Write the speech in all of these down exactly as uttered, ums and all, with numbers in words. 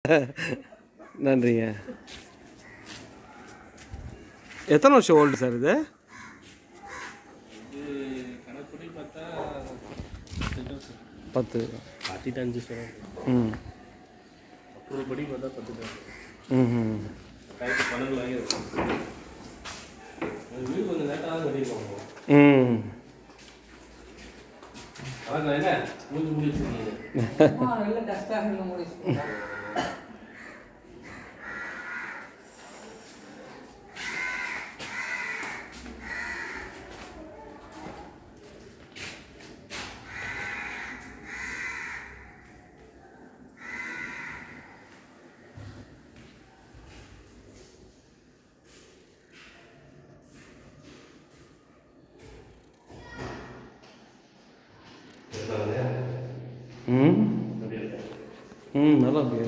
நன்றிங்க. எத்தனை வருஷம் ஓல்டு சார் இது? பத்து பதினஞ்சு சார். ம் அப்புறம் படி பார்த்தா பத்து தான். ம் ம் டைட்டு பன்னெண்டு ஆகிடும். வீடு கொஞ்சம் லேட்டாக கட்டியிருக்கோம். ம் அதான் நான் என்ன மூஞ்சி மூடி வச்சுருக்கீங்க. கஷ்டம் முடிச்சு ம் ம் நல்லா இருக்கு.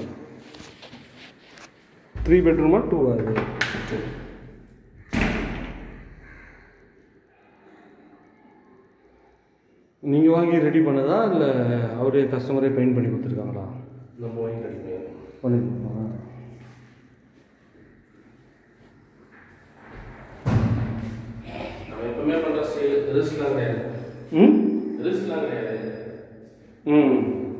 த்ரீ பெட்ரூமா டூ அது? நீங்கள் வாங்கி ரெடி பண்ணதா இல்லை அவரே கஸ்டமரே பெயிண்ட் பண்ணி கொடுத்துருக்காங்களா? நம்ம வாங்கி ரெடி பண்ணி கொடுப்பாங்க. நம்ம எப்பவுமே பண்ணுற ரிஸ்க்லாம் கிடையாது. ம் ரிஸ்க்லாம் கிடையாது. ம்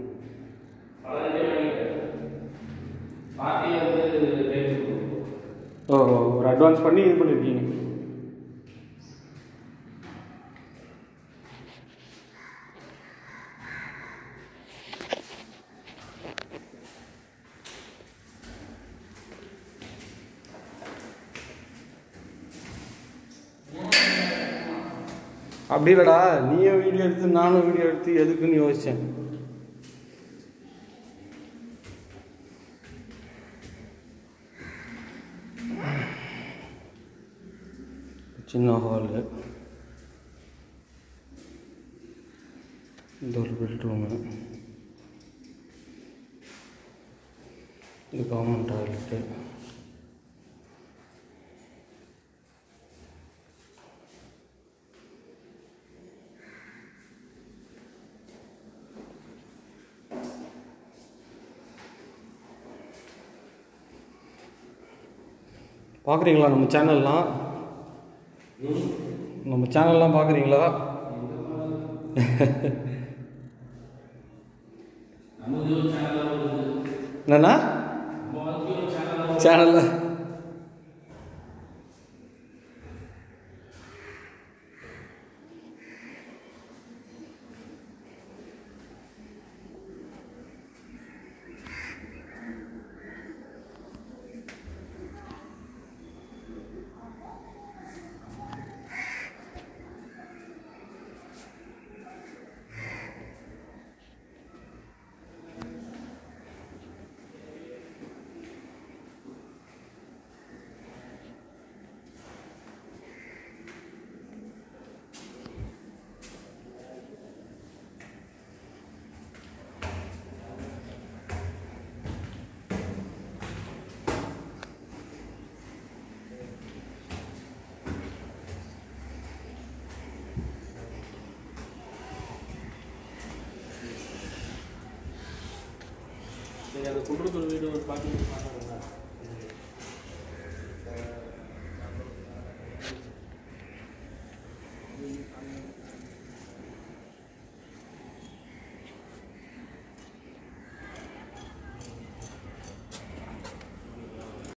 பார்ட்டியை வந்து ஓ ஒரு அட்வான்ஸ் பண்ணி இது பண்ணியிருக்கீங்க. அப்படி இல்லைடா, நீயும் வீடியோ எடுத்து நானும் வீடியோ எடுத்து எதுக்குன்னு யோசித்தேன். சின்ன ஹாலு, இந்த ஒரு பெட்ரூமு, இது காமன் டாய்லெட்டு, பார்க்குறீங்களா நம்ம சேனல்லாம்? நம்ம சேனல்லாம் பார்க்குறீங்களா? என்னண்ணா சேனலில் நீங்கள் அந்த குடும்ப வீடு பார்த்து பார்க்குறீங்களா?